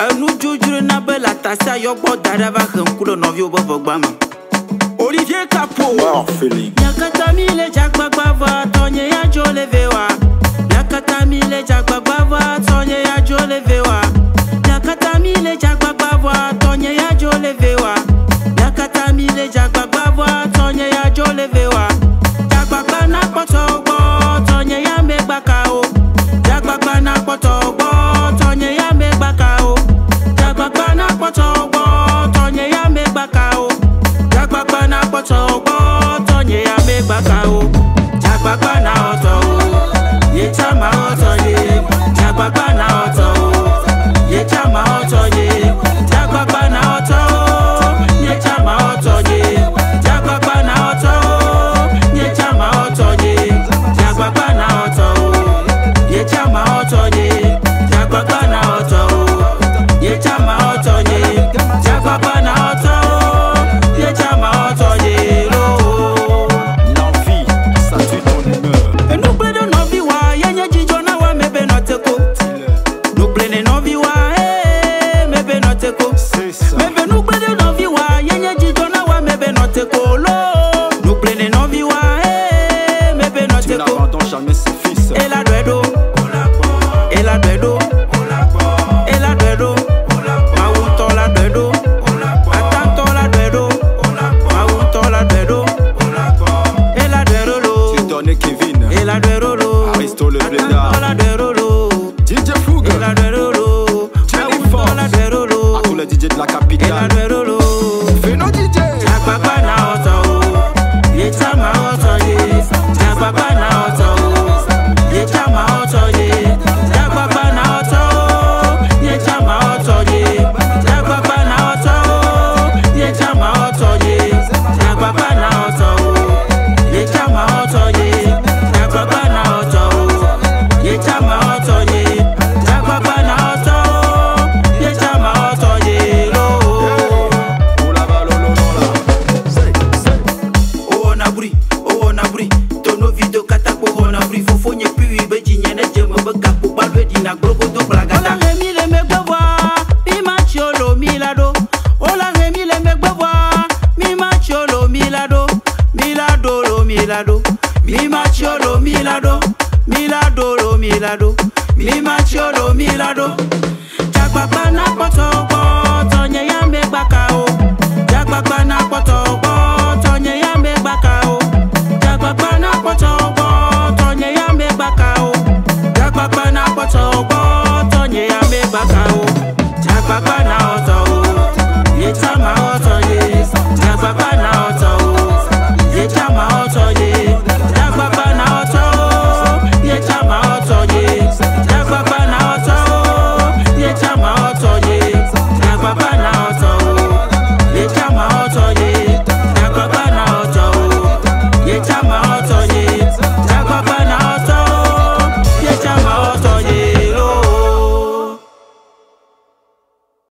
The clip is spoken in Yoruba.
nous jujure na bela tassa yo bo dada va kulo novio bo bogbama. Olivier Capo. Yakatamile jakbagba tonye ya jolevewa. Yakatamile jakbagba tonye ya jolevewa. Yakatamile jakbagba tonye ya jolevewa. Yakatamile jakbagba tonye ya jolevewa. Jakbagba na potogbo tonye ya megbakao. Jakbagba na potogbo tonye ya megbakao. Jakbagba na potogbo tonye ya megbakao. Jakbagba na potogbo tonye ya megbakao. Jakbagba na oto ye chama oto ye. Jakbagba na oto ye chama oto ye. Jakbagba na oto ye chama oto ye. Jakbagba na oto ye chama oto ye. Jakbagba na oto ye chama oto ye. Jakbagba na oto ye chama oto ye. Jakbagba na oto ye chama oto ye. La vie, ça tue ton humeur. Et nous prenons nos vies, yenye jijona wa mebe noteko. Nous prenons nos vies, mebe noteko. C'est ça. Mebe nous prenons nos vies, yenye jijona wa mebe noteko. Nous prenons nos vies, mebe Tu noteko. n'abandonnes jamais ses fils. Et la duedo, et la duedo, et la duedo. Mawuto la duedo, atanto la duedo, mawuto la duedo. Et la duedo, Tu donnes Kevin. et la duedo, Aristo le atanto Blédard. la duedo. DJ Fougue. Et la duedo, Jenny mawuto Fox. la À duedo. tous les DJ de la Et la capitale. duedo. Fais-nous DJ. Jakbagba na oto, ye chama oto ye. Jakbagba na oto, ye chama oto ye. Jakbagba na oto, ye chama oto ye. Jakbagba na oto, ye chama oto ye. Jakbagba na oto, ye chama oto ye. Jakbagba na oto, ye chama oto ye. Jakbagba na oto, ye chama oto ye. Oh la balle, oh là. Oh na buri, tono video katapo oh na buri fofo nye piwi beji nyene jeme beka po balwe di na grogo do blagata. Ola remi le megbewa, mi ma cholo milado. Ola remi le megbewa, mi ma cholo milado. Milado lo milado, mi ma cholo milado. Milado lo milado, mi ma cholo milado. Jakbagba na potogbo, tonye ya megbakao. Jakbagba na potogbo, tonye ya megbakao. Jakbagba na potogbo, tonye ya megbakao. Jakbagba na potogbo, tonye ya megbakao. Jakbagba na oto, ye chama oto ye. Jakbagba na oto.